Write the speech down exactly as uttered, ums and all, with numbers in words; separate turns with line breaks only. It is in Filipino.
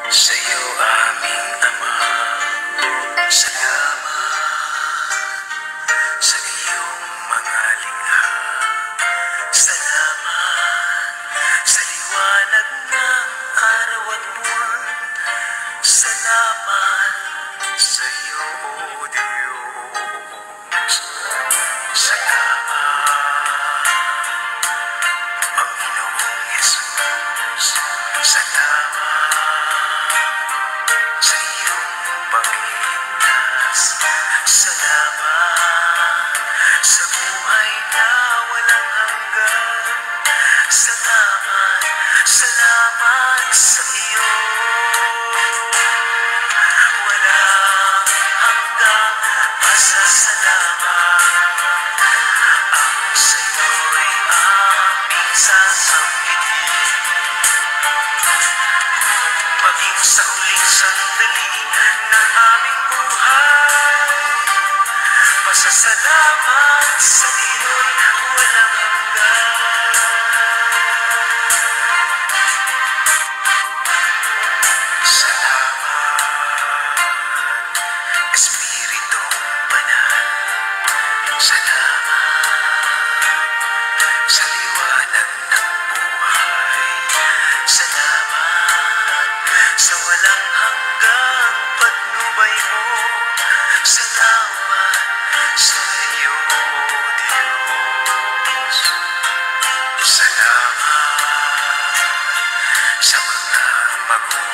Sa'yo aming Ama, salamat sa iyong mga likha. Salamat sa liwanag ng araw at buwan. Salamat sa iyo, O Diyos. Salamat, Panginoong Jesus. Salamat sa iyong pagligtas. Salamat sa buhay na walang hanggan. Salamat, salamat sa iyo. Walang hanggang pasasalamat ang sa'yo'y aming sasambitin. Maging sa huling sandali ng aming buhay, pasasalamat sa iyo'y walang hanggan. Salamat, Espiritong Banal. Salamat sa liwanag ng buhay. Salamat sa walang hanggang patnubay mo. Salamat sa iyo, Diyos. Salamat sa mga magulang